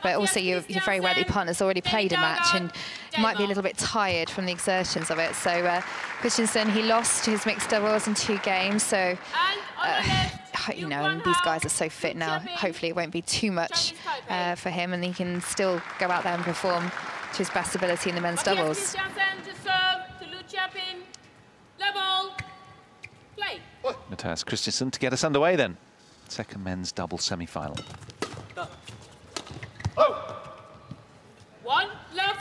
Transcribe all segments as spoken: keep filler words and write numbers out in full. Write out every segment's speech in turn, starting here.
but also you're, you're very aware that your partner's already played a match and you might be a little bit tired from the exertions of it. So uh, Christiansen, he lost his mixed doubles in two games, so uh, you know, and these guys are so fit now. Hopefully it won't be too much uh, for him, and he can still go out there and perform to his best ability in the men's doubles. Matthias Christiansen to get us underway then. Second men's double semi-final. Oh. One, love.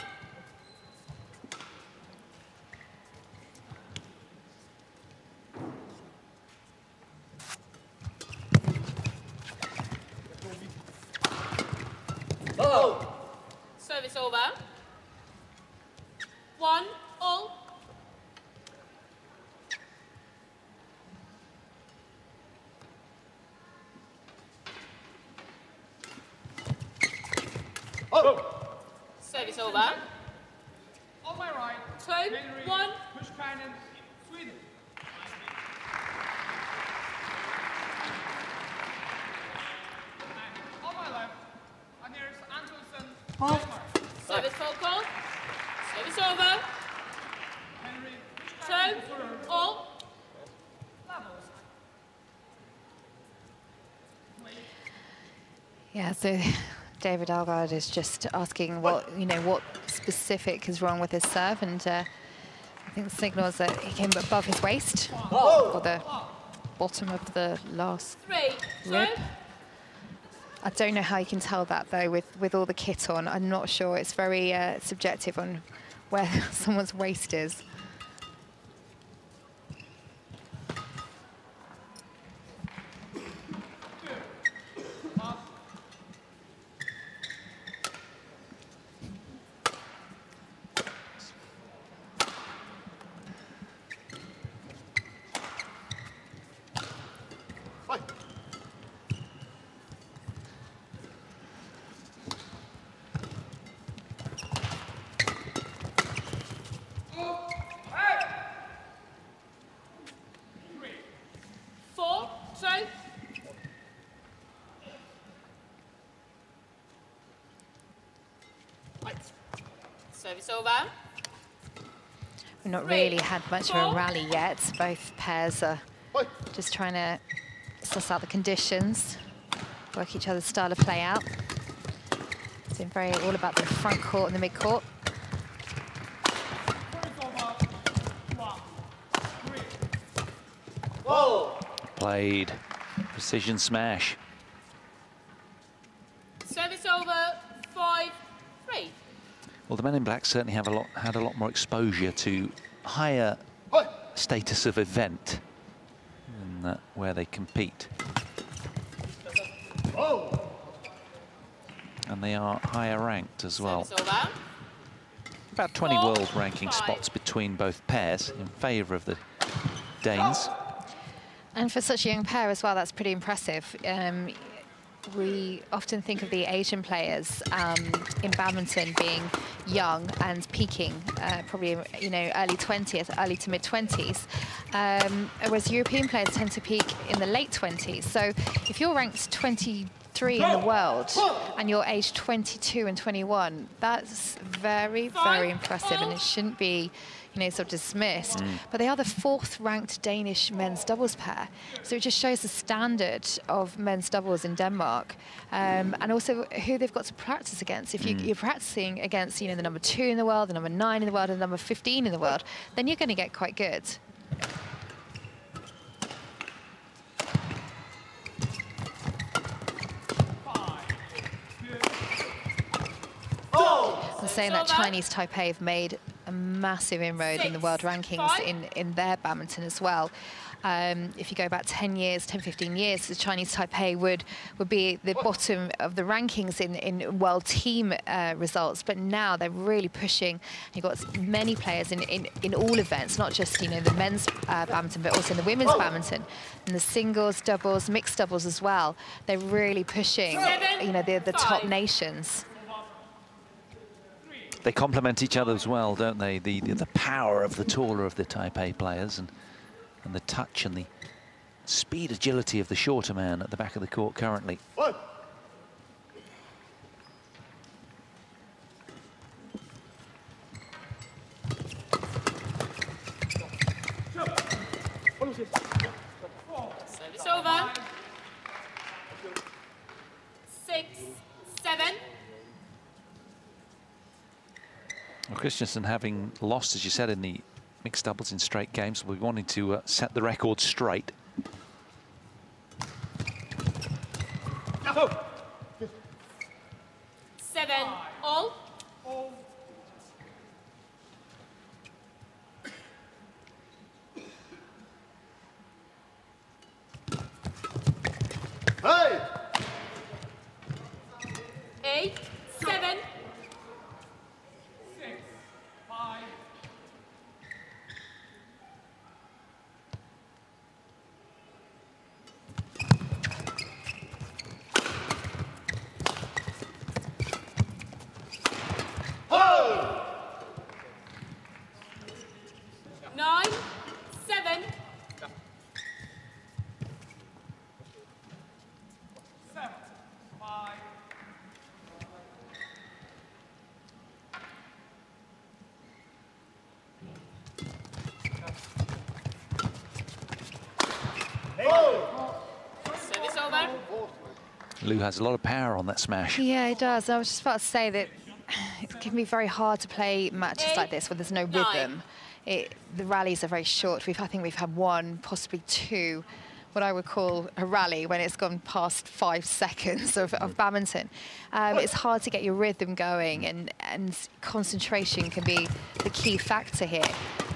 Oh. Service over. One, all. Oh. Service over. On my right. Two, Henry, one. push cannon, Sweden. And on my left, and here's Antonsen, Denmark. Service full call. Service over. Henry, push cannon, Two, all. levels. Yeah, so David Daugaard is just asking what, you know, what specific is wrong with his serve, and uh, I think the signal is that he came above his waist, or the bottom of the last Three, rib. two. I don't know how you can tell that, though, with, with all the kit on. I'm not sure. It's very uh, subjective on where someone's waist is. Four, two. Service over. We've not really had much of a rally yet. Both pairs are just trying to suss out the conditions, work each other's style of play out. It's been very all about the front court and the mid court. Played. Precision smash. Service over. Five, three. Well, the men in black certainly have a lot had a lot more exposure to higher status of event than uh, where they compete. And they are higher ranked as well. Service over. About twenty Four, world ranking five. spots between both pairs in favour of the Danes. And for such a young pair as well, that's pretty impressive. Um, we often think of the Asian players um, in badminton being young and peaking, uh, probably, you know, early twenties, early to mid twenties, um, whereas European players tend to peak in the late twenties. So if you're ranked twenty-three in the world and you're aged twenty-two and twenty-one, that's very, very impressive, and it shouldn't be, you know, sort of dismissed. Mm. But they are the fourth ranked Danish men's doubles pair. So it just shows the standard of men's doubles in Denmark, um, and also who they've got to practice against. If you, mm. you're practicing against, you know, the number two in the world, the number nine in the world, and the number fifteen in the world, then you're going to get quite good. I'm saying that Chinese Taipei have made a massive inroad Six, in the world rankings five. in, in their badminton as well. Um, if you go back ten years, ten, fifteen years, the Chinese Taipei would, would be the bottom of the rankings in, in world team uh, results, but now they're really pushing. You've got many players in, in, in all events, not just, you know, the men's uh, badminton, but also in the women's oh. badminton, and the singles, doubles, mixed doubles as well. They're really pushing, Seven, you know, the, the top nations. They complement each other as well, don't they? The, the the power of the taller of the Taipei players, and and the touch and the speed, agility of the shorter man at the back of the court currently. One. Service over. Six, seven. Well, Christiansen, having lost, as you said, in the mixed doubles in straight games, will be wanting to uh, set the record straight. Seven, all. Hey! Eight, seven. Six, five. Nine, seven. Seven, five. Service over. Liu has a lot of power on that smash. Yeah, it does. I was just about to say that it can be very hard to play matches Eight, like this where there's no nine. rhythm. It, the rallies are very short. We've, I think we've had one, possibly two, what I would call a rally when it's gone past five seconds of, of badminton. Um, it's hard to get your rhythm going, and, and concentration can be the key factor here.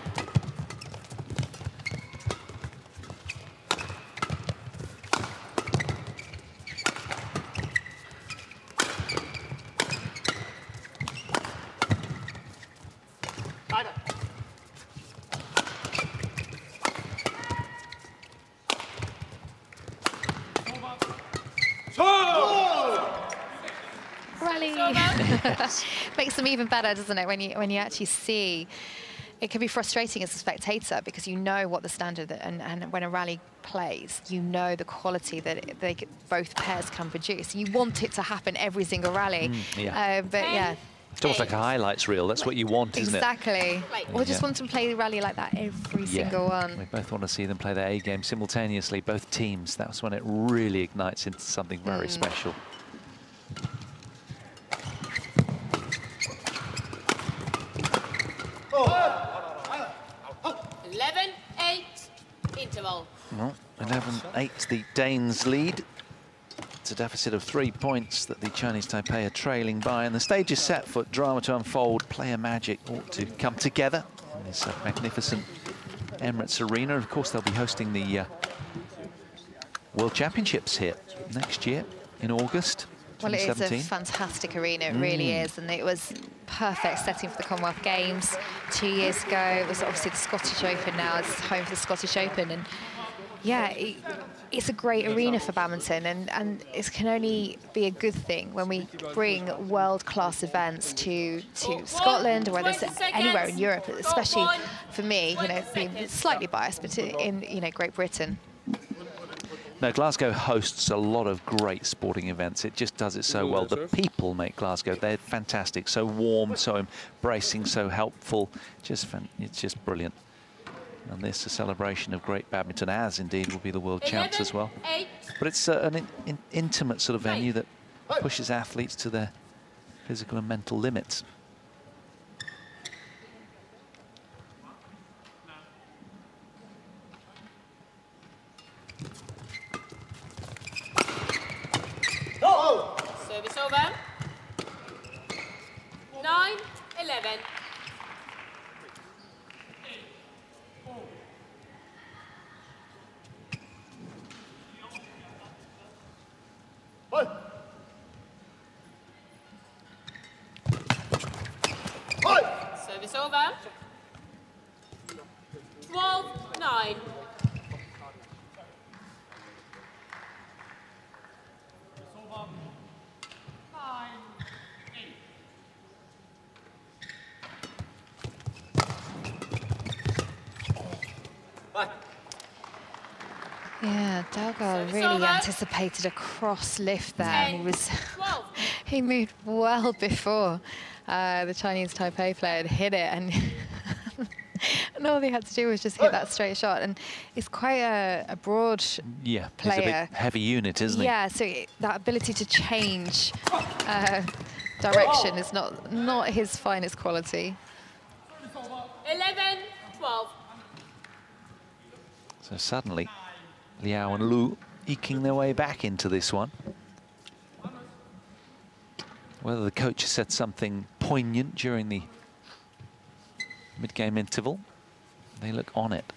Rally makes them even better, doesn't it? When you when you actually see, it can be frustrating as a spectator because you know what the standard that, and and when a rally plays, you know the quality that it, they could, both pairs can produce. You want it to happen every single rally, Mm, yeah. uh, but yeah. It's almost like a highlights reel. That's what you want, isn't it? Exactly. Or just Yeah. want to play the rally like that every single one. We both want to see them play their A game simultaneously, both teams. That's when it really ignites into something very Mm. special. Eleven, eight. Interval. Well, eleven eight, the Danes lead. It's a deficit of three points that the Chinese Taipei are trailing by, and the stage is set for drama to unfold. Player magic ought to come together in this uh, magnificent Emirates Arena. Of course, they'll be hosting the uh, World Championships here next year in August. Well, it is a twenty seventeen. fantastic arena, it really Mm. is, and it was perfect setting for the Commonwealth Games two years ago. It was obviously the Scottish Open now, it's home for the Scottish Open, and yeah, it, it's a great arena for badminton, and, and it can only be a good thing when we bring world-class events to, to Scotland, or whether it's anywhere in Europe, especially for me, you know, being slightly biased, but in, you know, Great Britain. No, Glasgow hosts a lot of great sporting events. It just does it so well. The people make Glasgow, they're fantastic. So warm, so embracing, so helpful. Just fan It's just brilliant. And this a celebration of great badminton, as indeed will be the world champs as well. Eight. But it's uh, an in in intimate sort of venue that pushes athletes to their physical and mental limits. Service over. Nine, eleven. Service over. Twelve, nine. Yeah, Daugaard really over. anticipated a cross lift there, and he was twelve. he moved well before uh, the Chinese Taipei player had hit it, and And all they had to do was just hit that straight shot. And it's quite a, a broad yeah, player. He's a big, heavy unit, isn't he? Yeah, so it, that ability to change uh, direction is not, not his finest quality. eleven twelve. So suddenly, Liao and Lu eking their way back into this one. Whether the coach has said something poignant during the mid-game interval, they look on it.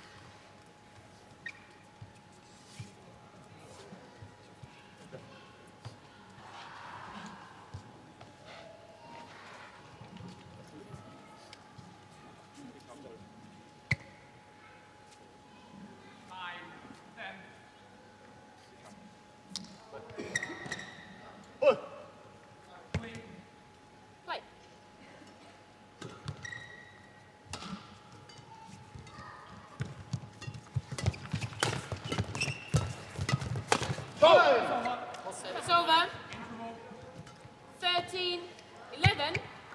Service over. thirteen eleven.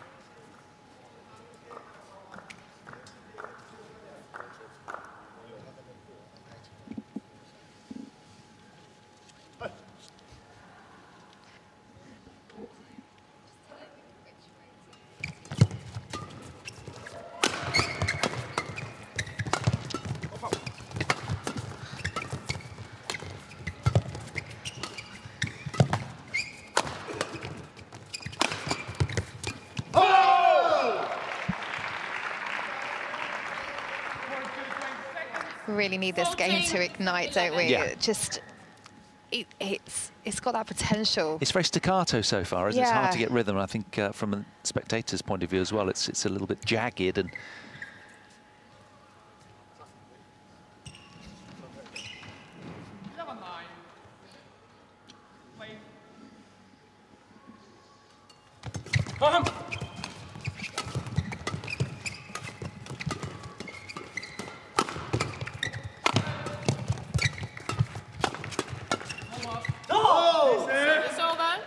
We really need this game to ignite, don't we? Yeah. It just, it, it's it's got that potential. It's very staccato so far, isn't it? It's hard to Yeah. get rhythm. I think uh, from a spectator's point of view as well, it's it's a little bit jagged and eleven nine. Play. Service over.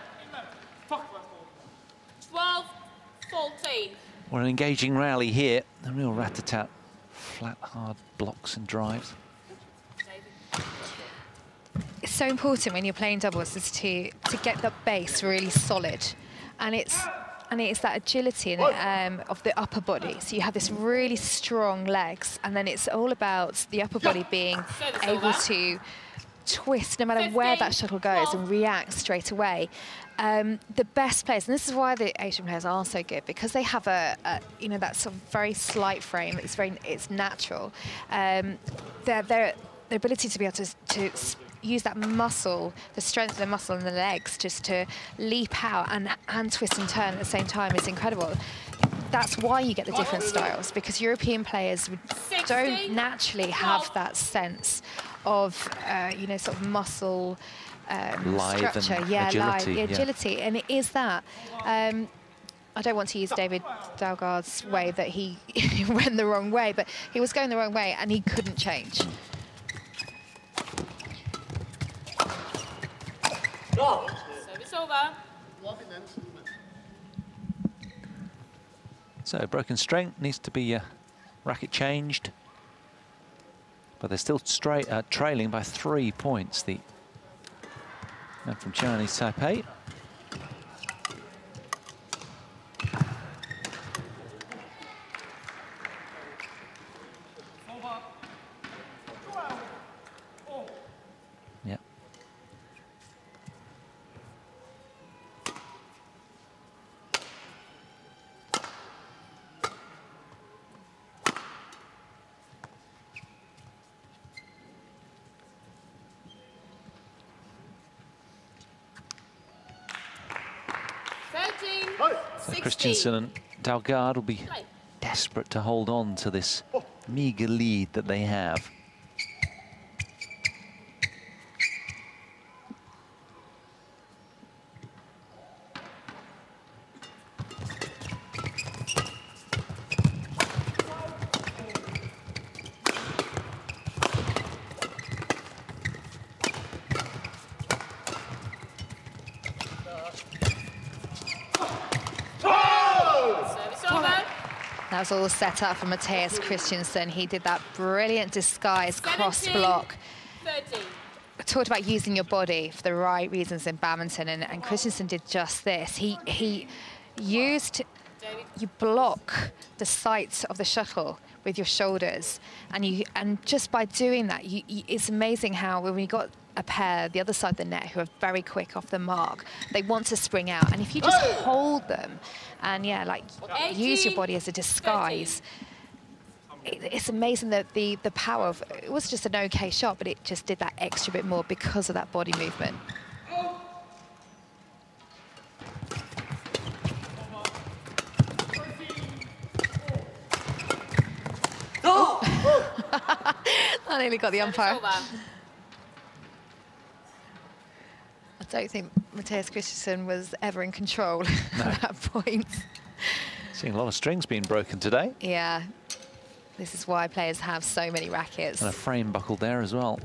twelve fourteen. well, an engaging rally here. A real rat-a-tat, flat, hard blocks and drives. It's so important when you're playing doubles is to to get the base really solid, and it's and it's that agility and, um, of the upper body. So you have this really strong legs, and then it's all about the upper body being Service able over. to twist no matter where that shuttle goes and react straight away. Um, the best players, and this is why the Asian players are so good, because they have a, a you know, that sort of very slight frame. It's very, it's natural. Um, their their their ability to be able to to s- use that muscle, the strength of the muscle in the legs, just to leap out and and twist and turn at the same time is incredible. That's why you get the different styles, because European players would- don't naturally have that sense of, uh, you know, sort of muscle um, Lithe and structure. Yeah, agility, live, yeah. agility, and it is that. Um, I don't want to use David Daugaard's way that he went the wrong way, but he was going the wrong way and he couldn't change. Service over. So broken strength needs to be uh, racket changed, but they're still straight uh, trailing by three points. The man from Chinese Taipei. Yeah. thirteen sixteen. Christiansen and Daugaard will be Play. desperate to hold on to this meager lead that they have. Service over. That was all set up for Matthias Christiansen. He did that brilliant disguise cross block. thirty. I talked about using your body for the right reasons in badminton, and, and Christiansen did just this. He, he used, you block the sight of the shuttle with your shoulders, and you and just by doing that, you, you, it's amazing how when we got a pair the other side of the net who are very quick off the mark, they want to spring out, and if you just hold them and yeah, like use your body as a disguise, it, it's amazing that the the power of it was just an okay shot, but it just did that extra bit more because of that body movement. I nearly got the umpire. I don't think Matthias Christiansen was ever in control no. at that point. Seeing a lot of strings being broken today. Yeah, this is why players have so many rackets. And a frame buckled there as well.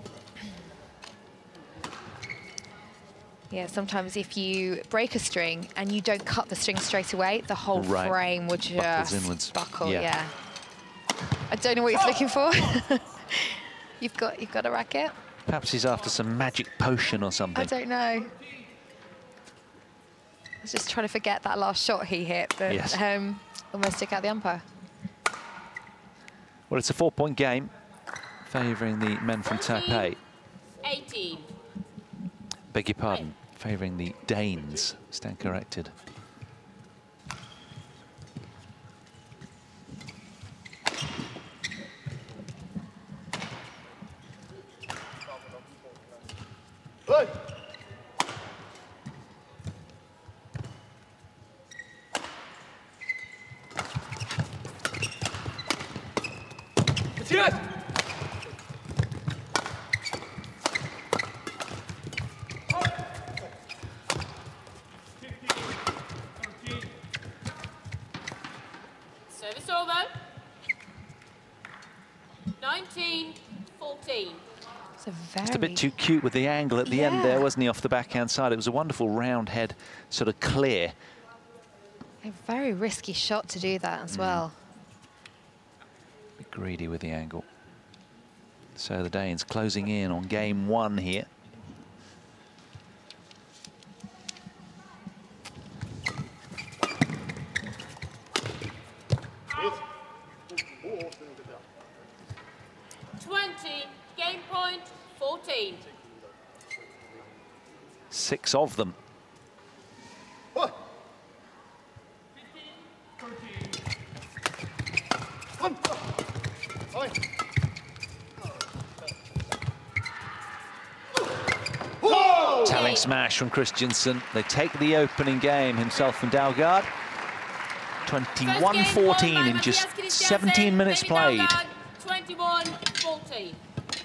Yeah, sometimes if you break a string and you don't cut the string straight away, the whole right. frame would just buckle. Yeah. yeah. I don't know what he's looking for. You've got you've got a racket? Perhaps he's after some magic potion or something. I don't know. I was just trying to forget that last shot he hit, but yes. um, almost took out the umpire. Well, it's a four-point game, favouring the men from Taipei. eighteen. Beg your pardon, favouring the Danes. Stand corrected. Hey. Yes. Service over. nineteen fourteen. It's a very... Just a bit too cute with the angle at the yeah. end there, wasn't he, off the backhand side? It was a wonderful round head, sort of clear. A very risky shot to do that as mm. well. A bit greedy with the angle. So the Danes closing in on game one here. twenty, game point, fourteen. Six of them. What? Telling smash from Christiansen. They take the opening game, himself and Daugaard. twenty-one fourteen in just seventeen minutes played. twenty-one fourteen.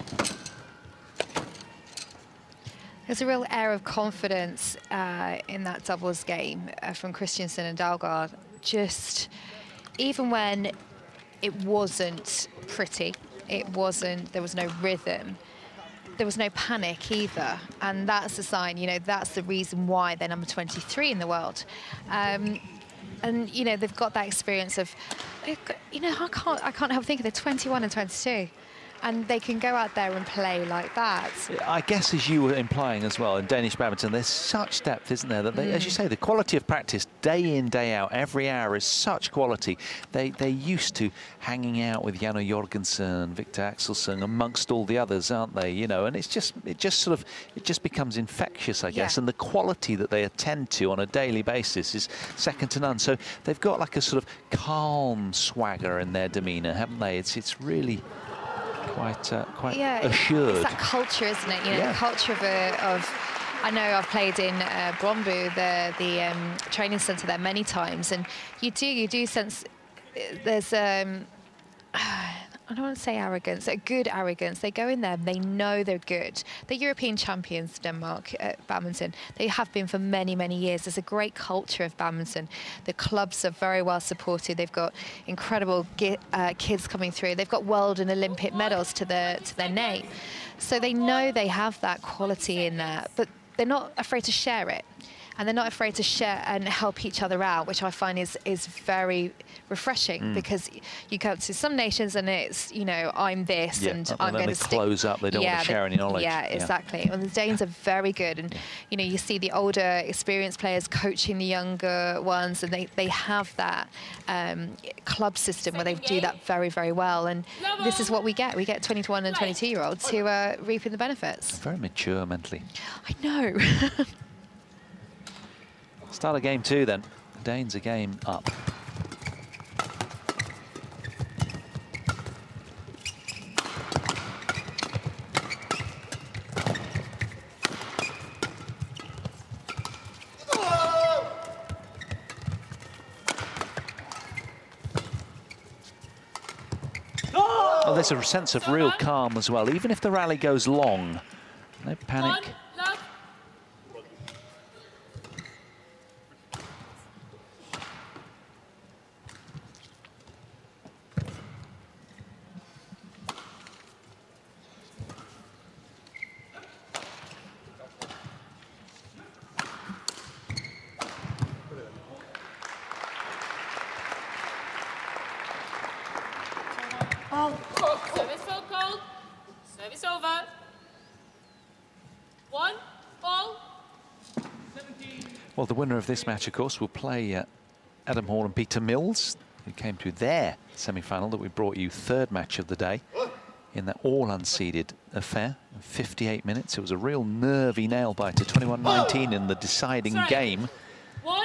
There's a real air of confidence uh, in that doubles game uh, from Christiansen and Daugaard. Just, even when it wasn't pretty, it wasn't, there was no rhythm, there was no panic either. And that's a sign, you know, that's the reason why they're number twenty-three in the world. Um, and, you know, they've got that experience of, you know, I can't, I can't help thinking they're twenty-one and twenty-two. And they can go out there and play like that. I guess, as you were implying as well, in Danish badminton, there's such depth, isn't there? That they, mm. as you say, the quality of practice day in, day out, every hour is such quality. They, they're used to hanging out with Janne Jorgensen, Victor Axelsen, amongst all the others, aren't they? You know, and it's just, it just sort of, it just becomes infectious, I guess. Yeah. And the quality that they attend to on a daily basis is second to none. So they've got like a sort of calm swagger in their demeanour, haven't they? It's, it's really... quite uh, quite yeah, assured. It's that culture, isn't it? You know, yeah. the culture of, a, of I know I've played in uh, Brombu, the the um, training centre there many times, and you do you do sense there's um, I don't want to say arrogance, a good arrogance. They go in there, they know they're good. They're European champions, Denmark, at badminton. They have been for many, many years. There's a great culture of badminton. The clubs are very well supported. They've got incredible uh, kids coming through. They've got world and Olympic medals to, the, to their name. So they know they have that quality in there, but they're not afraid to share it. and they're not afraid to share and help each other out, which I find is is very refreshing, mm. because you go to some nations and it's, you know, I'm this yeah. and, and I'm going to close up. They don't yeah, want to share they, any knowledge. Yeah, exactly. Yeah. And the Danes are very good, and yeah. you know, you see the older, experienced players coaching the younger ones, and they they have that um, club system where they do that very very well. And this is what we get. We get twenty-one and twenty-two year olds who are reaping the benefits. Very mature mentally. I know. Start of game two then. The Danes a game up. Oh, there's a sense of real calm as well, even if the rally goes long. No panic. Service full goal. Service over. One, ball. Well, the winner of this match, of course, will play uh, Adam Hall and Peter Mills, who came to their semi-final that we brought you, third match of the day, in that all-unseeded affair. fifty-eight minutes. It was a real nervy nail-biter, twenty-one nineteen in the deciding Sorry. game. One.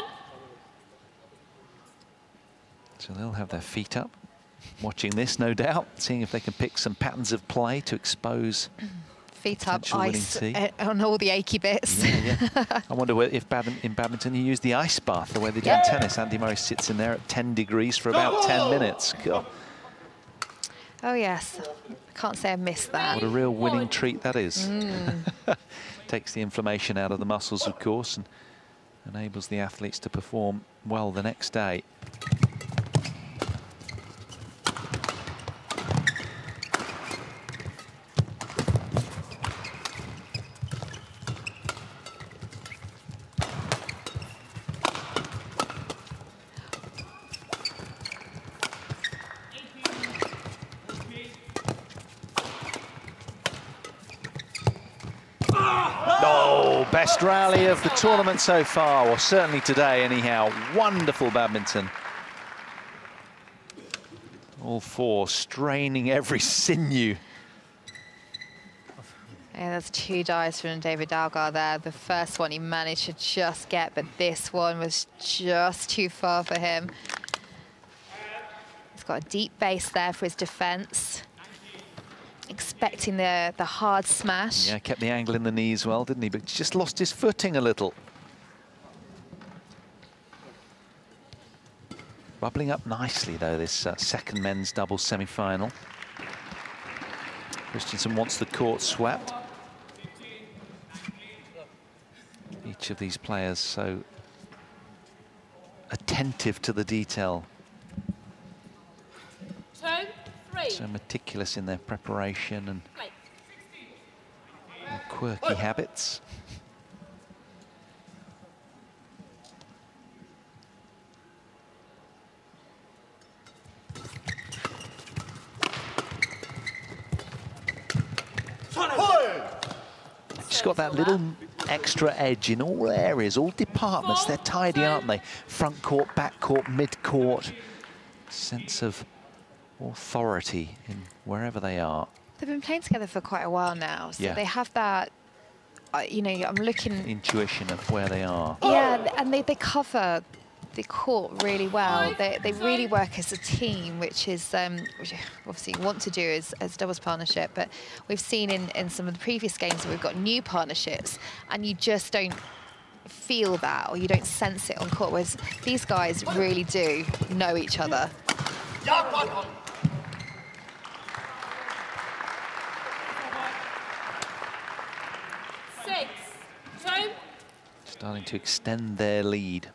So they'll have their feet up, watching this, no doubt, seeing if they can pick some patterns of play to expose feet up, ice uh, on all the achy bits. Yeah, yeah. I wonder where, if badmin in badminton you use the ice bath the way they do in tennis. Andy Murray sits in there at ten degrees for about ten minutes. God. Oh yes, I can't say I missed that. What a real winning treat that is. Mm. Takes the inflammation out of the muscles, of course, and enables the athletes to perform well the next day. Best rally of the tournament so far, or certainly today anyhow. Wonderful badminton. All four straining every sinew. Yeah, there's two dives from David Daugaard there. The first one he managed to just get, but this one was just too far for him. He's got a deep base there for his defense. Expecting the, the hard smash. Yeah, kept the angle in the knees well, didn't he? But just lost his footing a little. Bubbling up nicely, though, this uh, second men's doubles semi-final. Christiansen wants the court swept. Each of these players so attentive to the detail. Two, three. So meticulous in their preparation and their quirky habits. Just got that little extra edge in all areas, all departments. They're tidy, aren't they? Front court, back court, mid court. Sense of authority in wherever they are. They've been playing together for quite a while now, so yeah. they have that, uh, you know, I'm looking... intuition of where they are. Yeah, and they, they cover the court really well. They, they really work as a team, which is, um, which obviously you want to do as, as doubles partnership, but we've seen in, in some of the previous games that we've got new partnerships, and you just don't feel that, or you don't sense it on court, whereas these guys really do know each other. Six, two. Starting to extend their lead.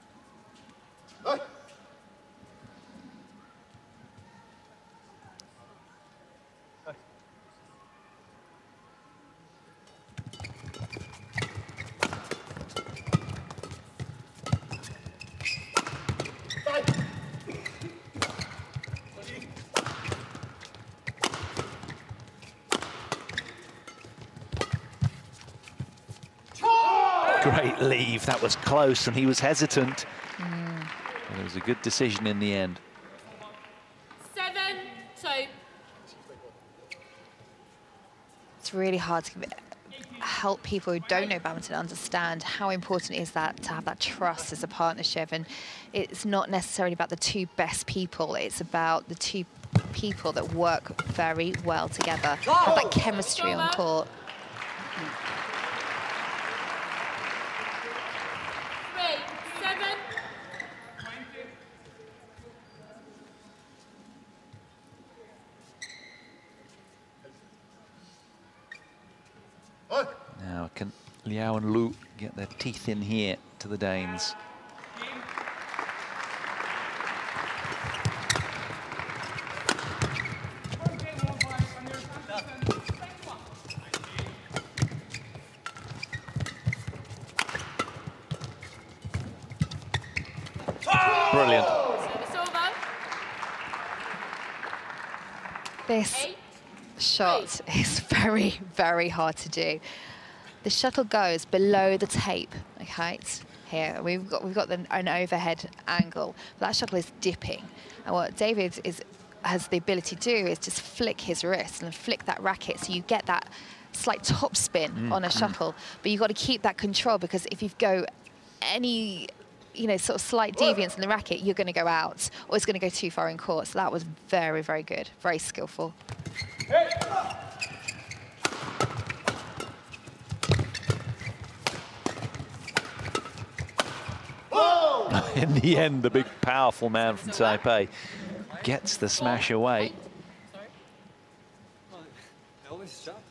great leave. That was close, and he was hesitant. Mm. But it was a good decision in the end. Seven, two. It's really hard to help people who don't know badminton understand how important it is that to have that trust as a partnership. And it's not necessarily about the two best people. It's about the two people that work very well together, have that chemistry on court. Three, seven. Now, can Liao and Lu get their teeth in here to the Danes? Brilliant. Service over. This Eight. shot is very, very hard to do. The shuttle goes below the tape, okay? It's here, we've got, we've got the, an overhead angle. That shuttle is dipping. And what David is, has the ability to do is just flick his wrist and flick that racket so you get that slight top spin mm, on a mm. shuttle. But you've got to keep that control, because if you go any, you know, sort of slight deviance in the racket, you're going to go out, or it's going to go too far in court. So that was very, very good, very skillful. Hey. In the end, the big, powerful man from Taipei gets the smash away. Sorry? Well, they always shout.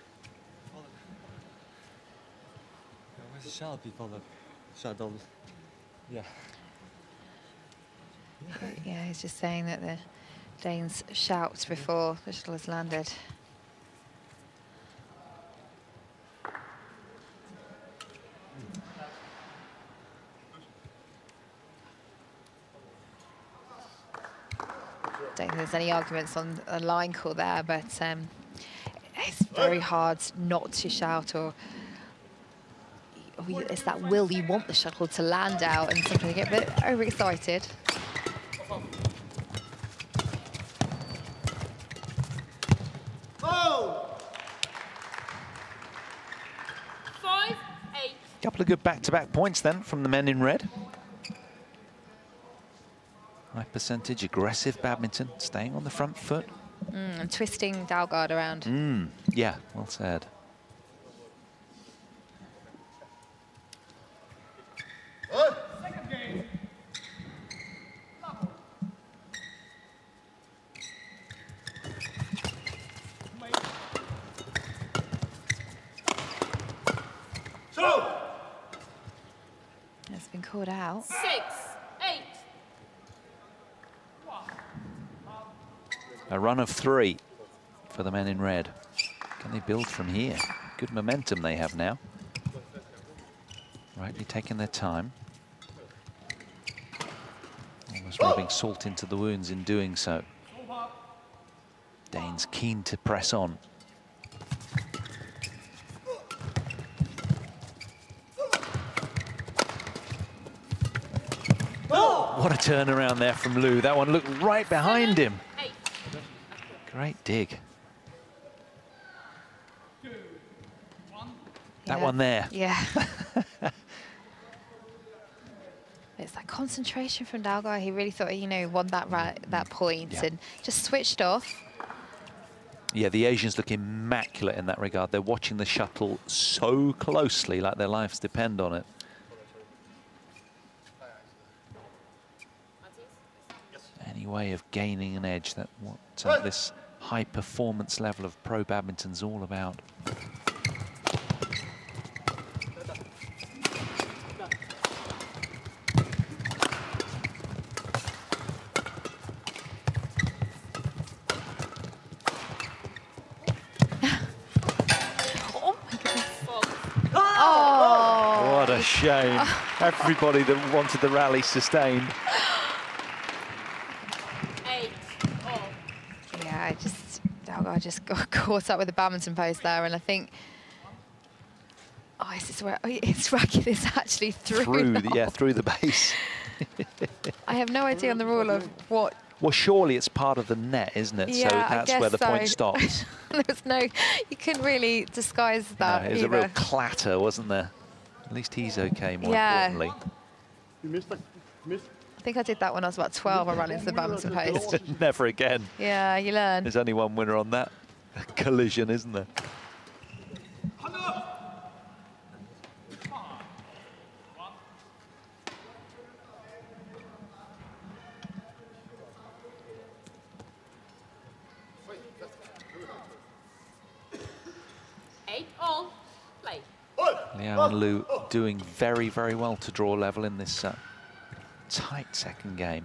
They always shout before the shuttle. Yeah. Yeah, he's just saying that the Danes shout before the shuttle has landed. I don't think there's any arguments on a line call there, but um, it's very hard not to shout, or, or you, it's that will you want the shuttle to land out, and sometimes you get a bit overexcited. Five, eight. Couple of good back-to-back points then from the men in red. High percentage, aggressive badminton, staying on the front foot. Mm, and twisting Daugaard around. Mm, yeah, well said. Second game. So. It's been called out. Six, eight. A run of three for the men in red. Can they build from here? Good momentum they have now. Rightly taking their time. Almost rubbing salt into the wounds in doing so. Danes keen to press on. What a turnaround there from Liu. That one looked right behind him. Great dig. Two, one. That Yeah. one there. Yeah. It's that concentration from Daugaard. He really thought, you know, won that right, that point, Yeah. and just switched off. Yeah, the Asians look immaculate in that regard. They're watching the shuttle so closely, like their lives depend on it. Any way of gaining an edge, that what uh, this high performance level of pro badminton's all about. Oh my goodness. Oh. What a shame. Everybody that wanted the rally sustained. Yeah, I just, Daugaard just got caught up with the badminton post there, and I think, oh, Oh, is this where oh, it's racking this actually through? Through, the the, yeah, hole. through the base. I have no idea on the rule of what. Well, surely it's part of the net, isn't it? Yeah, so I that's guess where the so. point stops. There's no, you couldn't really disguise that No, it was either. a real clatter, wasn't there? At least he's okay, more Yeah. importantly. You missed it. Missed. I think I did that when I was about twelve. I ran into the badminton post. Never again. Yeah, you learn. There's only one winner on that collision, isn't there? Eight all. Play. Liao and Lu doing very, very well to draw level in this uh, tight second game.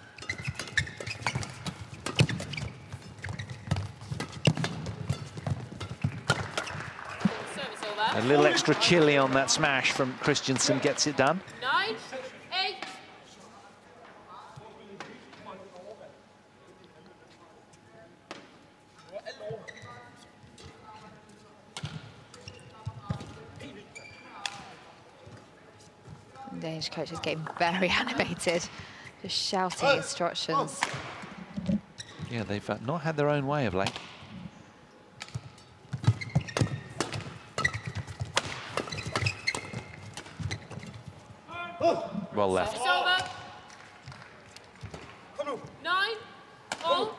Service over. A little extra chili on that smash from Christiansen gets it done. Nine. Eight. The Danish coach is getting very animated, just shouting instructions. Yeah, they've uh, not had their own way of late. Well left. Service over. Nine. All.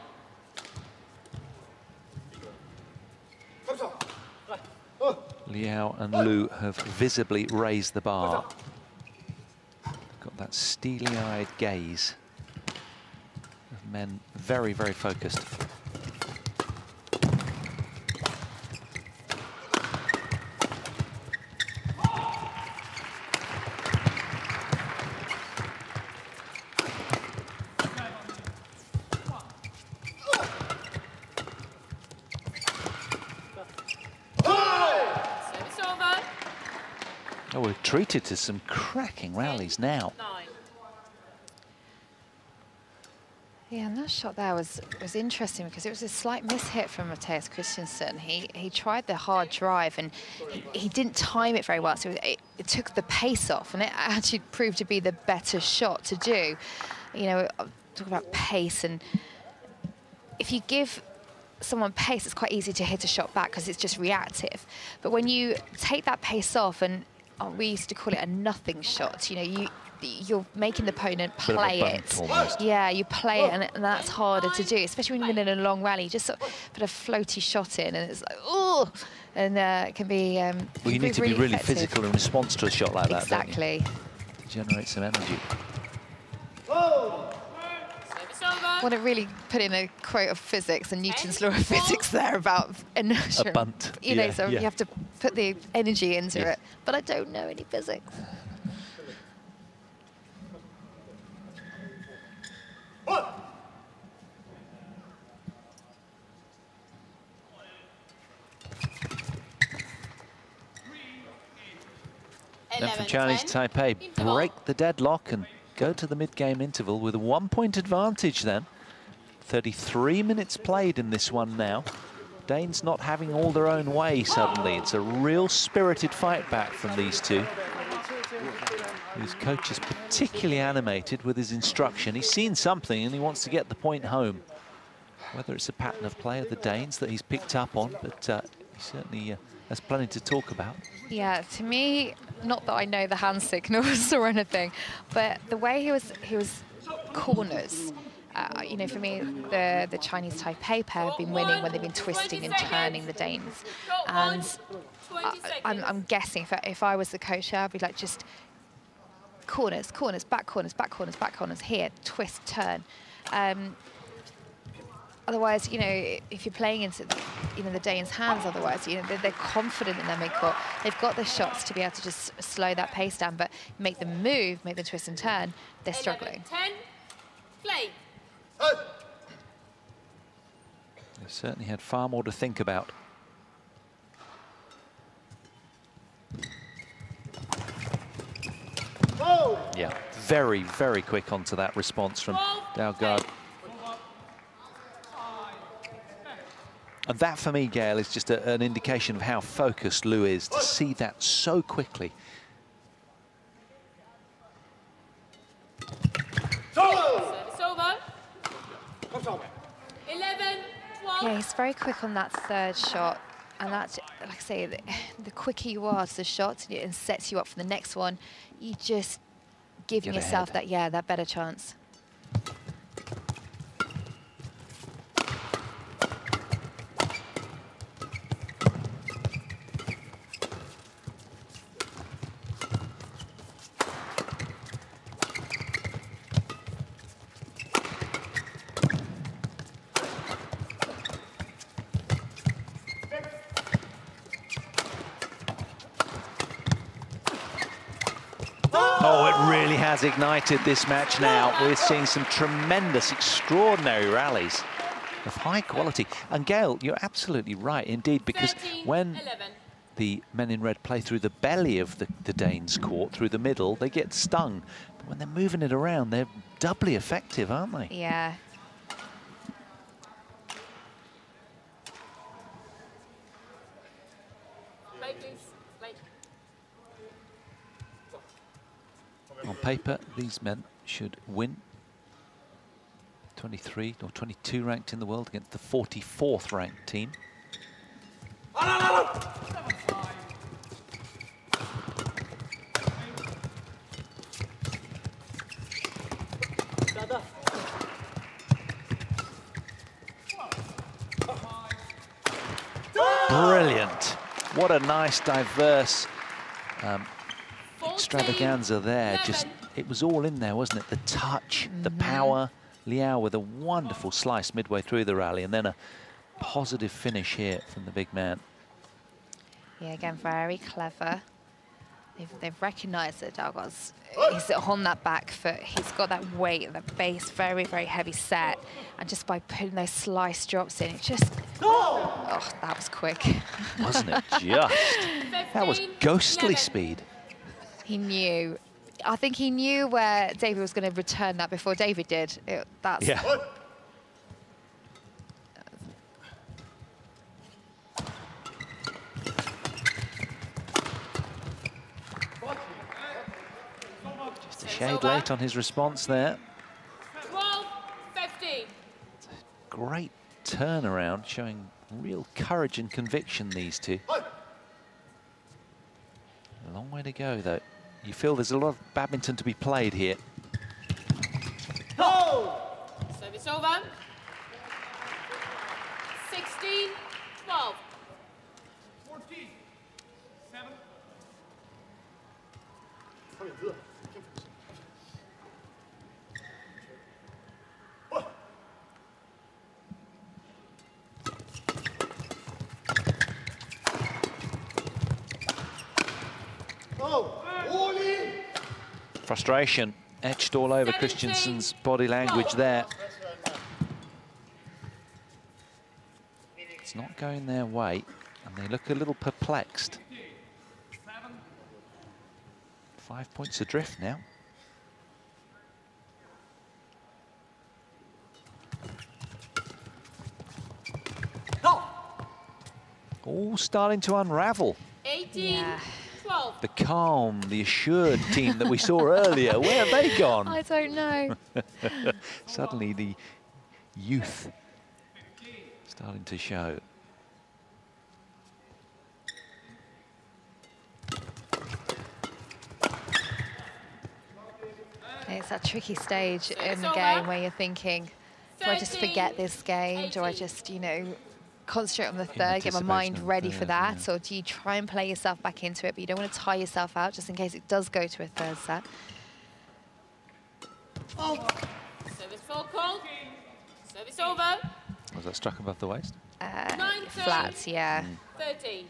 Liao and Lu have visibly raised the bar. Got that steely-eyed gaze of men very, very focused. Service over. Oh, we're treated to some cracking rallies now. Nine. Yeah, and that shot there was was interesting because it was a slight mishit from Matthias Christiansen. He he tried the hard drive and he, he didn't time it very well, so it, it took the pace off, and it actually proved to be the better shot to do. You know, talk about pace, and if you give someone pace, it's quite easy to hit a shot back because it's just reactive. But when you take that pace off, and oh, we used to call it a nothing shot, you know, you you're making the opponent Bit of a play bunt it. almost. Yeah, you play it, and, and that's harder to do, especially when you're in a long rally. You just sort of put a floaty shot in, and it's like, oh, and uh, it can be. Um, Well, you can need to be really effective. physical in response to a shot like that, Exactly. don't you? Generate some energy. Service over. Want to really put in a quote of physics and Newton's law of physics there about inertia. A bunt. You know, Yeah, so yeah. you have to put the energy into Yeah. it. But I don't know any physics. Then from Chinese Taipei, break the deadlock and go to the mid-game interval with a one-point advantage then. thirty-three minutes played in this one now. Danes not having all their own way suddenly. It's a real spirited fight back from these two. His coach is particularly animated with his instruction. He's seen something and he wants to get the point home. Whether it's a pattern of play of the Danes that he's picked up on, but uh, he certainly uh, has plenty to talk about. Yeah, to me, not that I know the hand signals or anything, but the way he was he was corners. Uh, you know, for me, the the Chinese Taipei pair have been winning when they've been twisting and turning the Danes, and I, I'm, I'm guessing if I, if I was the coach, I'd be like just corners, corners, back corners, back corners, back corners, here, twist, turn. Um, Otherwise, you know, if you're playing into, you know, the Danes' hands, otherwise, you know, they're, they're confident in their mid-court. They've got the shots to be able to just slow that pace down, but make them move, make them twist and turn, they're struggling. ten. Play. They've certainly had far more to think about. Yeah, very, very quick onto that response from Daugaard. And that, for me, Gail, is just a, an indication of how focused Liu is to see that so quickly. Service over. eleven, twelve. Yeah, he's very quick on that third shot. And that's, like I say, the, the quicker you are to the shot and sets you up for the next one, you just giving Get yourself ahead. that, yeah, that better chance. Oh, it really has ignited this match now. We're seeing some tremendous, extraordinary rallies of high quality. And Gail, you're absolutely right, indeed, because thirteen, when eleven. the men in red play through the belly of the, the Danes' court, through the middle, they get stung. But when they're moving it around, they're doubly effective, aren't they? Yeah. Play, please. Play. On paper, these men should win. twenty-three or twenty-two ranked in the world against the forty-fourth ranked team. Brilliant. What a nice, diverse um, extravaganza there. Just, it was all in there, wasn't it? The touch, the power. Liao with a wonderful slice midway through the rally, and then a positive finish here from the big man. Yeah, again, very clever. They've, they've recognised that Daugaard's he's on that back foot. He's got that weight, that base, very, very heavy set. And just by putting those slice drops in, it just... Oh, that was quick. Wasn't it just? That was ghostly speed. He knew. I think he knew where David was going to return that before David did. It, that's Yeah. Just a shade late on his response there. twelve, fifteen. Great turnaround, showing real courage and conviction, these two. A long way to go, though. You feel there's a lot of badminton to be played here. Service over. sixteen, twelve. fourteen, seven. Frustration etched all over Christiansen's body language there. It's not going their way, and they look a little perplexed. Five points adrift now. All starting to unravel. eighteen, Yeah. twelve. The calm, the assured team that we saw earlier, where have they gone? I don't know. Suddenly the youth starting to show. It's that tricky stage So in it's the over. game where you're thinking, do I just forget thirteen, this game? Do I eighteen. just, you know, concentrate on the third, get my anticipation mind of the ready for third, that? yeah. Or do you try and play yourself back into it, but you don't want to tire yourself out just in case it does go to a third set? Service full call. Service over. Was that struck above the waist? Uh, Nine, flats, yeah. thirteen.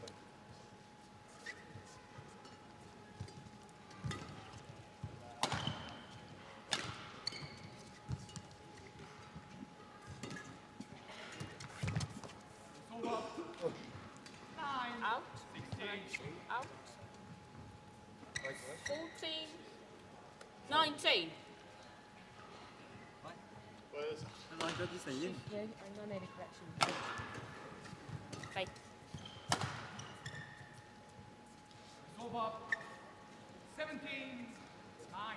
Out. Out. fourteen. nineteen. Like that is a yin. Yeah, I made a correction. Play. Over. seventeen. nine.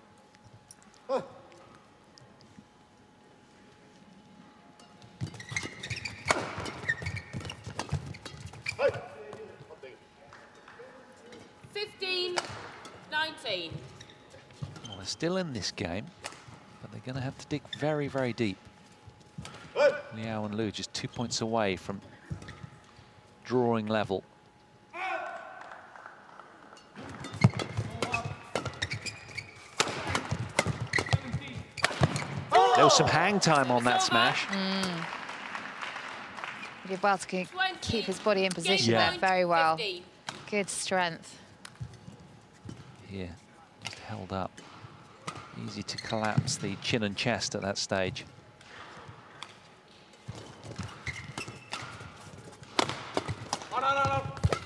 fifteen. nineteen. Well, they're still in this game, but they're going to have to dig very, very deep. Liao and Liu just two points away from drawing level. There was some hang time on that smash. Mm. He did well to keep, keep his body in position Yeah. there very well. Good strength. Yeah, just held up. Easy to collapse the chin and chest at that stage. Oh, no, no, no.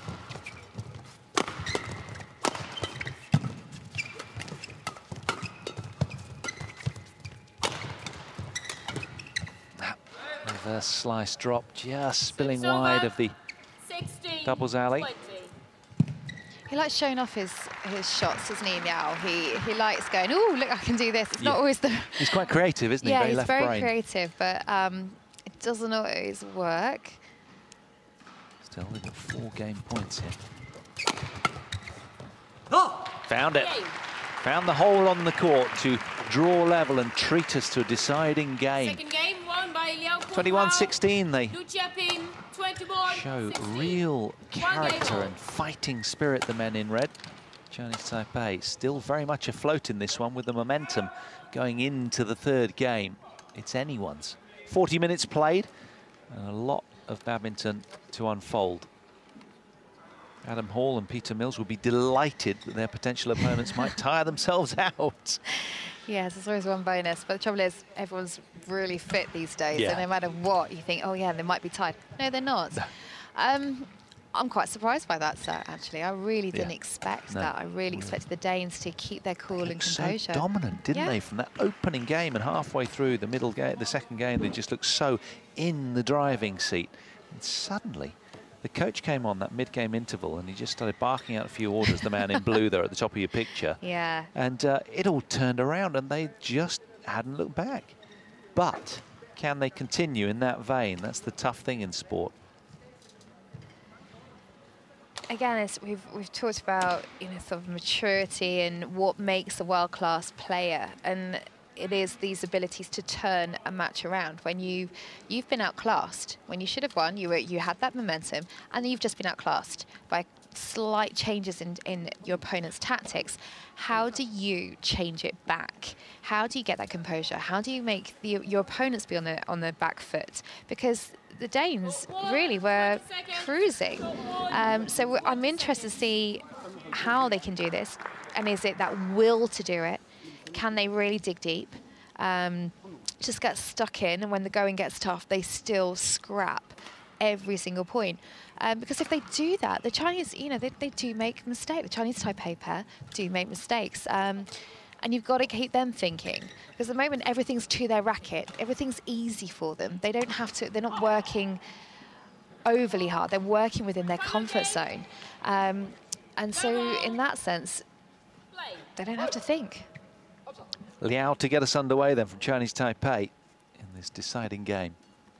That reverse slice drop just spilling Six over. wide of the sixteen. doubles alley. twenty. He likes showing off his, his shots, doesn't he, Liao? He, he likes going, oh, look, I can do this. It's Yeah. not always the... He's quite creative, isn't he? Yeah, Very he's left very brain. creative, but um, it doesn't always work. Still, we've got four game points here. Oh! Found it. Game. Found the hole on the court to draw level and treat us to a deciding game. Second game won by Liao. twenty-one sixteen, they Liu Jiaping, twenty-one. show sixteen. real One game character all. and fighting spirit, the men in red. Chinese Taipei still very much afloat in this one with the momentum going into the third game. It's anyone's. forty minutes played and a lot of badminton to unfold. Adam Hall and Peter Mills will be delighted that their potential opponents might tire themselves out. Yes, it's always one bonus. But the trouble is, everyone's really fit these days. Yeah. And no matter what, you think, oh, yeah, they might be tired. No, they're not. um, I'm quite surprised by that set, actually. I really didn't Yeah. expect No. that. I really expected the Danes to keep their cool and Looked so composure. dominant, didn't Yeah. they, from that opening game, and halfway through the middle game, the second game, they just looked so in the driving seat. And suddenly, the coach came on that mid-game interval, and he just started barking out a few orders, the man in blue there at the top of your picture. Yeah. And uh, it all turned around, and they just hadn't looked back. But can they continue in that vein? That's the tough thing in sport. Again, it's, we've we've talked about, you know, sort of maturity and what makes a world-class player, and it is these abilities to turn a match around. When you you've been outclassed, when you should have won, you were you had that momentum, and you've just been outclassed by slight changes in in your opponent's tactics. How do you change it back? How do you get that composure? How do you make the, your opponents be on the on the back foot? Because the Danes really were cruising. Um, so we're- I'm interested to see how they can do this. And is it that will to do it? Can they really dig deep? Um, just get stuck in, and when the going gets tough, they still scrap every single point. Um, because if they do that, the Chinese, you know, they, they do make mistakes. The Chinese Taipei pair do make mistakes. Um, And you've got to keep them thinking. Because at the moment, everything's to their racket. Everything's easy for them. They don't have to, they're not working overly hard. They're working within their comfort zone. Um, and so in that sense, Play. they don't have to think. Liao to get us underway then from Chinese Taipei in this deciding game.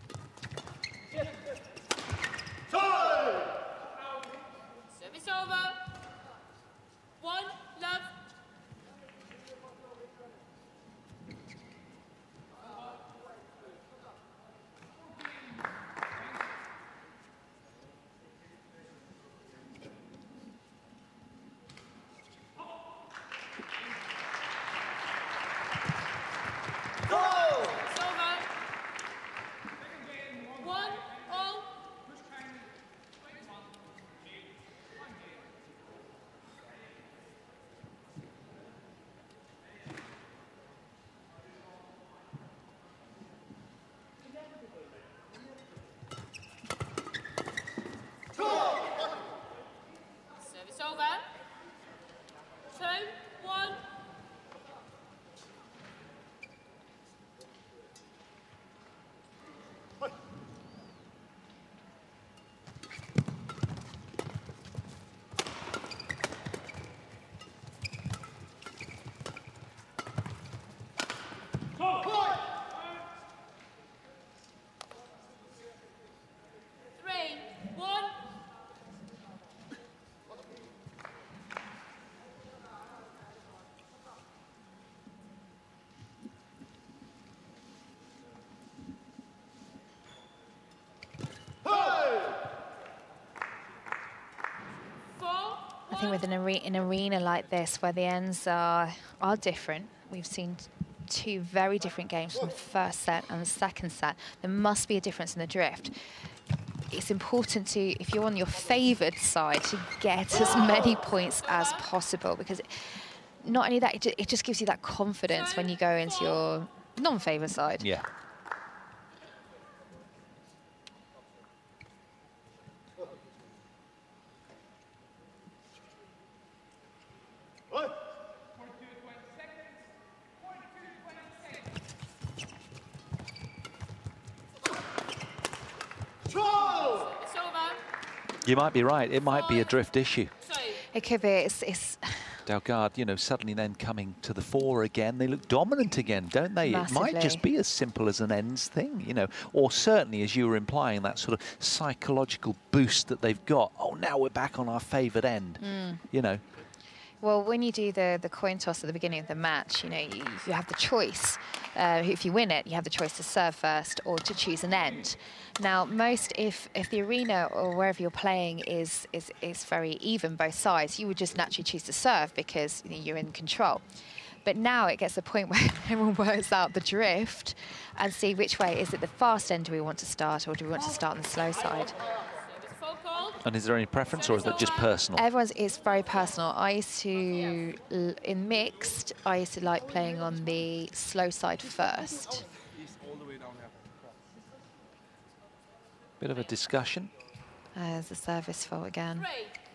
Service over. One, love. Service over. think with an, are an arena like this, where the ends are, are different, we've seen two very different games from the first set and the second set. There must be a difference in the drift. It's important to, if you're on your favoured side, to get as many points as possible, because it, not only that, it, ju it just gives you that confidence when you go into your non-favoured side. Yeah. You might be right. It might be a drift issue. It could be. It's, it's Daugaard, you know, suddenly then coming to the fore again. They look dominant again, don't they? Massively. It might just be as simple as an ends thing, you know, or certainly, as you were implying, that sort of psychological boost that they've got. Oh, now we're back on our favoured end, mm. you know. Well, when you do the, the coin toss at the beginning of the match, you know, you, you have the choice. Uh, if you win it, you have the choice to serve first or to choose an end. Now, most, if, if the arena or wherever you're playing is, is, is very even, both sides, you would just naturally choose to serve because, you know, you're in control. But now it gets to the point where everyone works out the drift and see which way. Is it the fast end do we want to start, or do we want to start on the slow side? And is there any preference, or is that just personal? Everyone's, it's very personal. I used to, in mixed, I used to like playing on the slow side first. Bit of a discussion. Uh, there's a service fault again.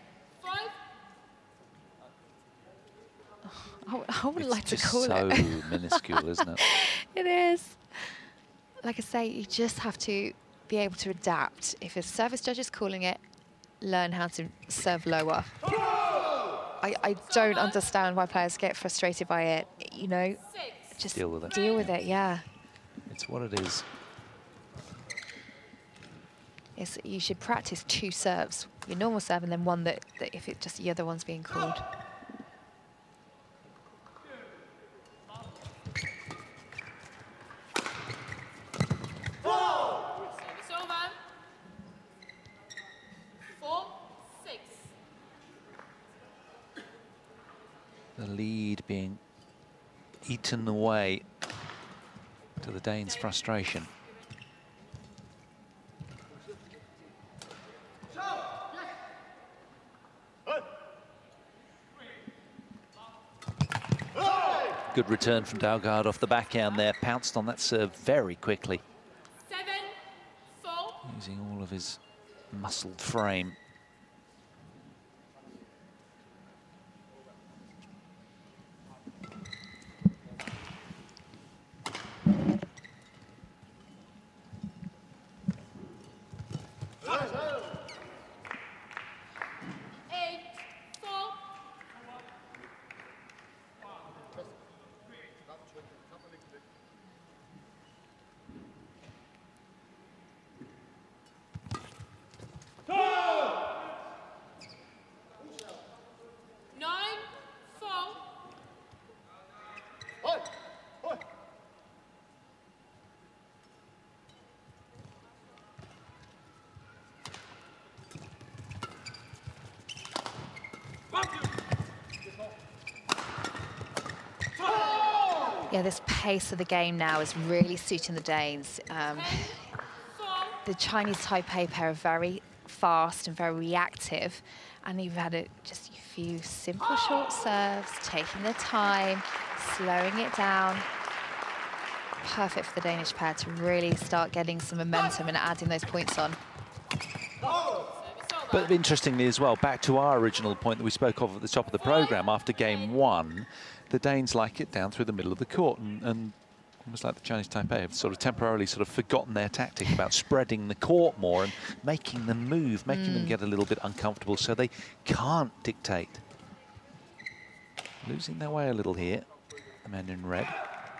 Oh, I would it's like to call so it. so minuscule, isn't it? It is. Like I say, you just have to be able to adapt. If a service judge is calling it, learn how to serve lower. I, I don't understand why players get frustrated by it. You know, just deal with it. Deal with it, yeah. It's what it is. It's, you should practice two serves. Your normal serve and then one that, that if it just the other one's being called. The lead being eaten away to the Danes' frustration. Good return from Daugaard off the backhand there, pounced on that serve very quickly. Seven, four. Using all of his muscled frame. Yeah, this pace of the game now is really suiting the Danes. Um, the Chinese Taipei pair are very fast and very reactive, and you've had a, just a few simple short serves, taking their time, slowing it down. Perfect for the Danish pair to really start getting some momentum and adding those points on. But interestingly as well, back to our original point that we spoke of at the top of the programme, after game one, the Danes like it down through the middle of the court, and, and almost like the Chinese Taipei have sort of temporarily sort of forgotten their tactic about spreading the court more and making them move, making mm. them get a little bit uncomfortable so they can't dictate. Losing their way a little here, the men in red.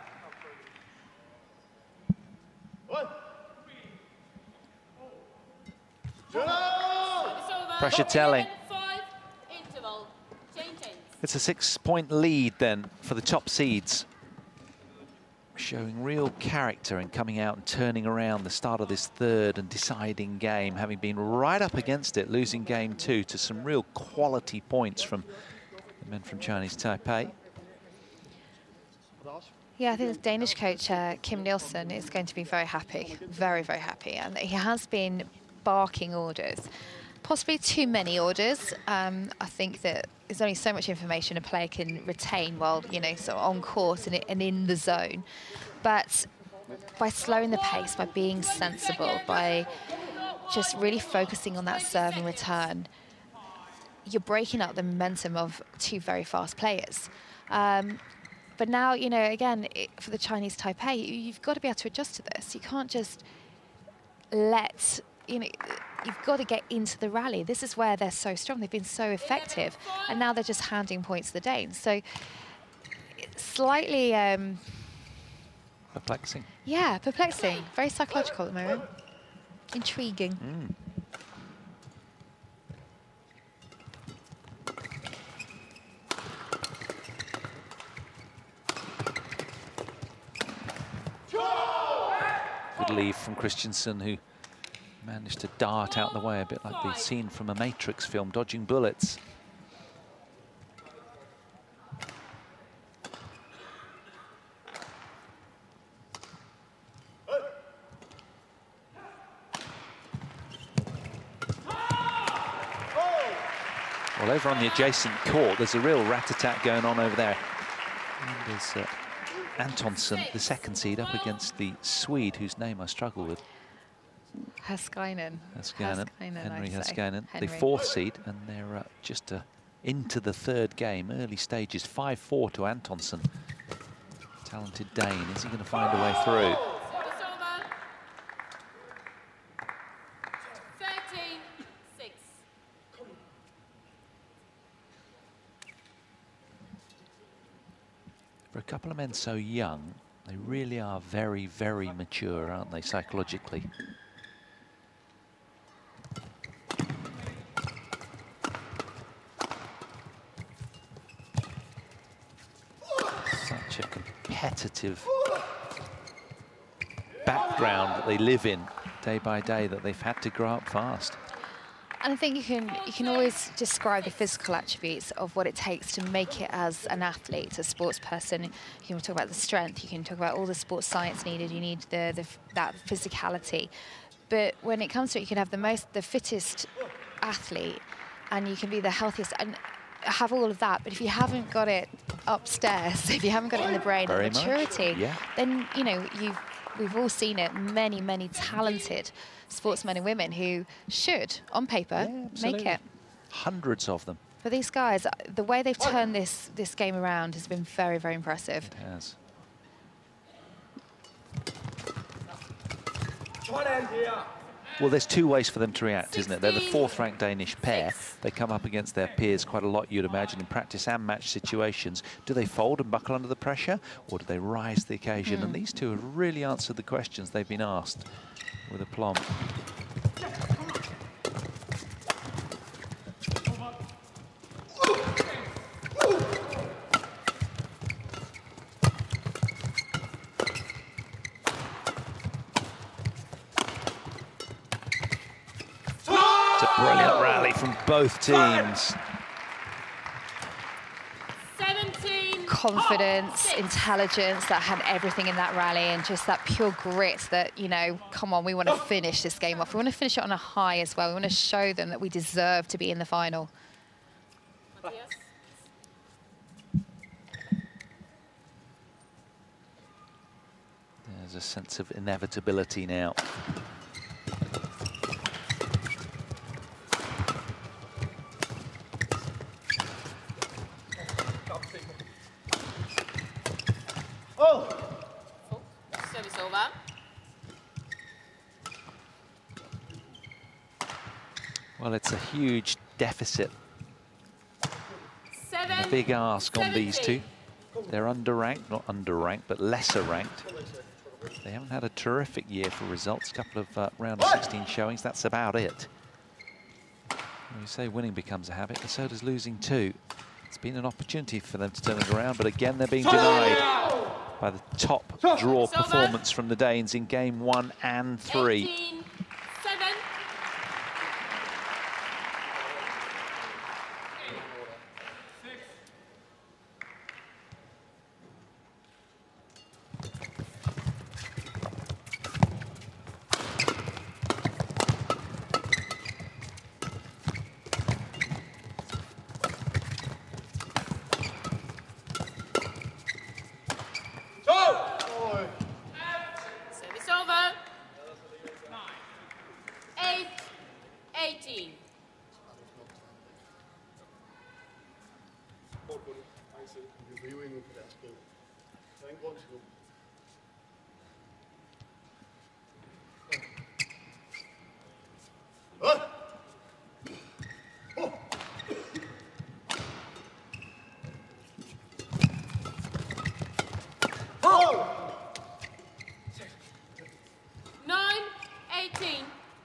Pressure telling. It's a six-point lead then for the top seeds. showing real character and coming out and turning around the start of this third and deciding game, having been right up against it, losing game two to some real quality points from the men from Chinese Taipei. Yeah, I think the Danish coach, uh, Kim Nielsen, is going to be very happy, very, very happy. And he has been barking orders, possibly too many orders. Um, I think that there's only so much information a player can retain while, you know, sort of on court and, and in the zone. But by slowing the pace, by being sensible, by just really focusing on that serve and return, you're breaking up the momentum of two very fast players. Um, But now, you know, again, it, for the Chinese Taipei, you've got to be able to adjust to this. You can't just let, you know, you've got to get into the rally. This is where they're so strong. They've been so effective. And now they're just handing points to the Danes. So slightly... Um, perplexing. Yeah, perplexing. Very psychological at the moment. Intriguing. Mm. Good leave from Christiansen, who managed to dart out the way, a bit like the scene from a Matrix film, dodging bullets. Well, over on the adjacent court, there's a real rat-a-tat going on over there. And there's uh, Antonsson, the second seed, up against the Swede, whose name I struggle with. Haskainen. Haskainen, Henry Haskainen, Henry. the fourth seed, and they're uh, just uh, into the third game, early stages, five four to Antonsson. Talented Dane, is he going to find a way through? thirteen six. For a couple of men so young, they really are very, very mature, aren't they, psychologically? Such a competitive background that they live in day by day, that they've had to grow up fast. And I think you can you can always describe the physical attributes of what it takes to make it as an athlete, a sports person. You can talk about the strength, you can talk about all the sports science needed, you need the, the that physicality. But when it comes to it, you can have the most, the fittest athlete, and you can be the healthiest and have all of that. But if you haven't got it upstairs, if you haven't got it in the brain, Very and maturity, much. Yeah. then, you know, you've, we've all seen it, many, many talented sportsmen and women who should, on paper, Yeah, make it. Hundreds of them. For these guys, the way they've turned this, this game around has been very, very impressive. It has. Well, there's two ways for them to react, isn't it? They're the fourth-ranked Danish pair. They come up against their peers quite a lot, you'd imagine, in practice and match situations. Do they fold and buckle under the pressure, or do they rise to the occasion? Mm. And these two have really answered the questions they've been asked with aplomb. Brilliant rally from both teams. seventeen. Confidence, intelligence, that had everything in that rally, and just that pure grit that, you know, come on, we want to finish this game off. We want to finish it on a high as well. We want to show them that we deserve to be in the final. There's a sense of inevitability now. Service over. Well, it's a huge deficit. Seven, A big ask on these two. They're underranked, not underranked, but lesser ranked. They haven't had a terrific year for results. A couple of uh, round of sixteen showings, that's about it. When you say winning becomes a habit, and so does losing too. It's been an opportunity for them to turn it around, but again, they're being denied. by the top draw performance from the Danes in game one and three. eighteen seven. Service over. eight eighteen. Vi er jo endnu på deres spil. Der er ingen grund til at gå. nine eighteen.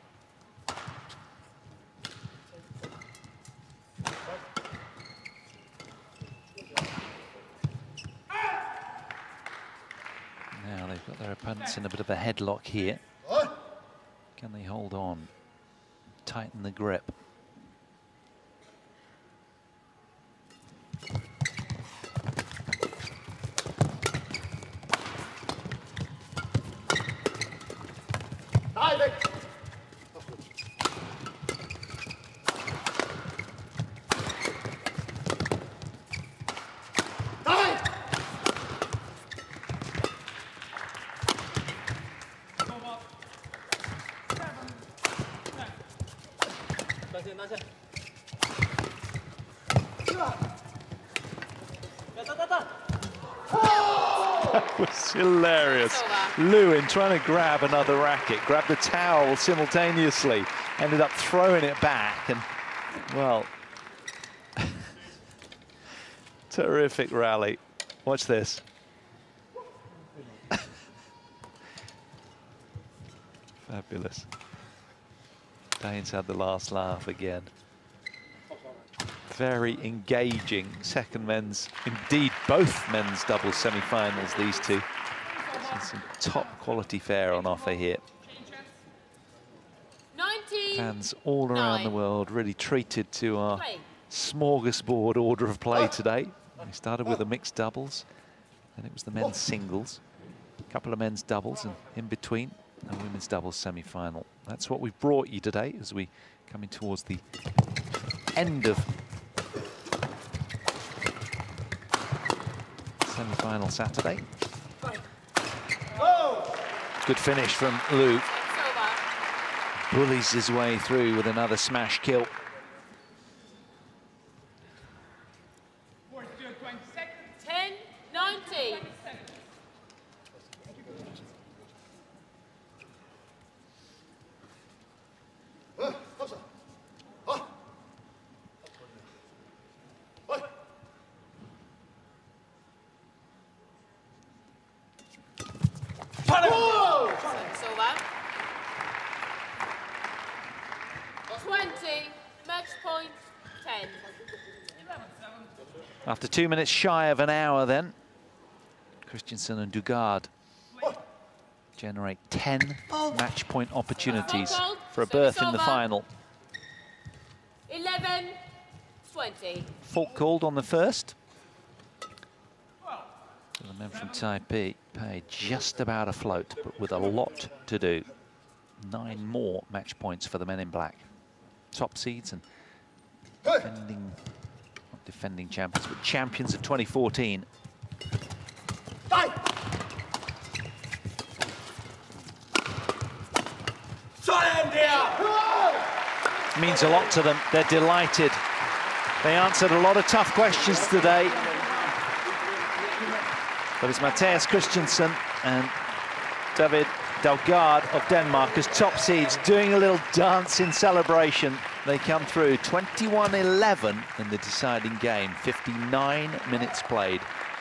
Now they've got their opponents in a bit of a headlock here. Can they hold on? Tighten the grip. Nej, væk! Nej! That was hilarious. Lewin trying to grab another racket, grabbed the towel simultaneously, ended up throwing it back, and, well, terrific rally. Watch this. Fabulous. Danes had the last laugh again. Very engaging second men's, indeed both men's doubles semi-finals, these two. Some top quality fare on offer here. nineteen. Fans all around nine. the world really treated to our smorgasbord order of play today. We started with the mixed doubles, then it was the men's singles, a couple of men's doubles, and in between a women's doubles semi-final. That's what we've brought you today as we coming towards the end of semi-final Saturday. Good finish from Liu. Bullies his way through with another smash kill. ten nineteen. Service over. twenty. Match point ten. After two minutes shy of an hour then, Christiansen and Daugaard generate ten match point opportunities for a berth in the final. eleven twenty. Fault called on the first. So the men from Taipei pay just about afloat, but with a lot to do. Nine more match points for the men in black. Top seeds and defending, not defending champions, but champions of twenty fourteen. Means a lot to them. They're delighted. They answered a lot of tough questions today. But it's Mathias Christiansen and David Daugaard of Denmark as top seeds doing a little dance in celebration. They come through twenty-one eleven in the deciding game, fifty-nine minutes played.